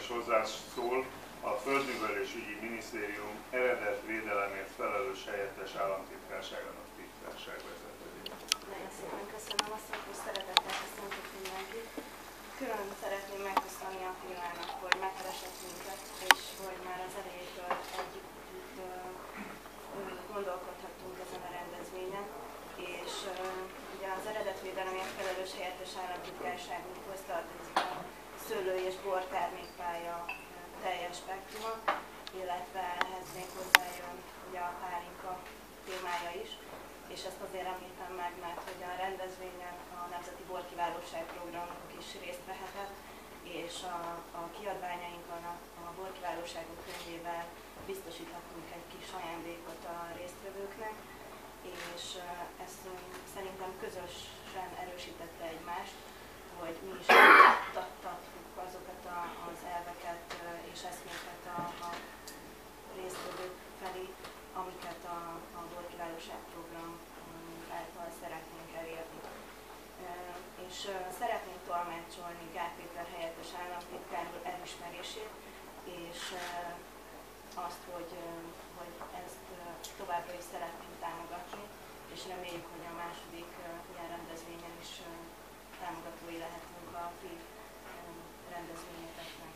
is hozzászól a Földművelésügyi Minisztérium eredetvédelemért felelős helyettes államtitkárságának titkárságvezetője. Nagyon szépen köszönöm a szót, és szeretettel köszöntök mindenkit. Külön szeretném megköszönni a Pillának, hogy megkeresett minket, és hogy már az elejétől együtt gondolkodhattunk ezen a rendezvényen. És ugye az eredetvédelemért felelős helyettes államtitkárságunkhoz tartozik a szőlő- és bortermékpálya teljes spektruma, illetve ehhez még hozzájön ugye a pálinka témája is. És ezt azért említem meg, mert hogy a rendezvényen a Nemzeti Borkiválóság Programunk is részt vehetett, és a kiadványainkon a borkiválóságok könyvével biztosíthatunk egy kis ajándékot a résztvevőknek, és ezt szerintem közösen erősítette egymást, hogy mi is tartattuk azokat az elveket és eszméket a résztvevők felé, amiket a borkiválóság program által szeretnénk elérni. És szeretnénk tolmácsolni Gál Péter helyettes államtitkár úr elismerését, és azt, hogy ezt továbbra is szeretnénk támogatni, és reméljük, hogy a második ilyen rendezvényen is támogatói lehetünk a ti rendezvényeteknek.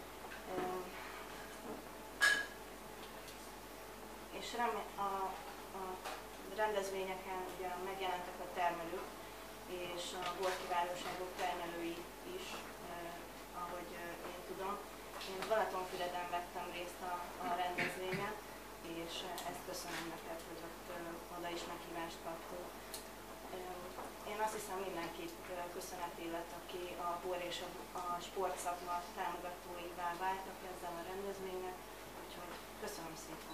És a rendezvényeken ugye megjelentek a termelők, és a borkiválóságok termelői is, ahogy én tudom. Én Balatonfüreden vettem részt a rendezvényen, és ezt köszönöm neked, hogy ott oda is meghívást kaptunk. Én azt hiszem mindenkit köszönet illet, aki a bor és a sportszakma támogatóivá váltak ezzel a rendezvényen, úgyhogy köszönöm szépen!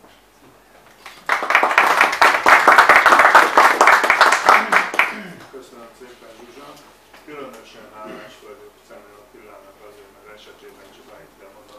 Köszönöm szépen, Zsuzsa. Különösen hálás vagyok Szemlél Attilának azért, mert esetében Csubáit bemondani.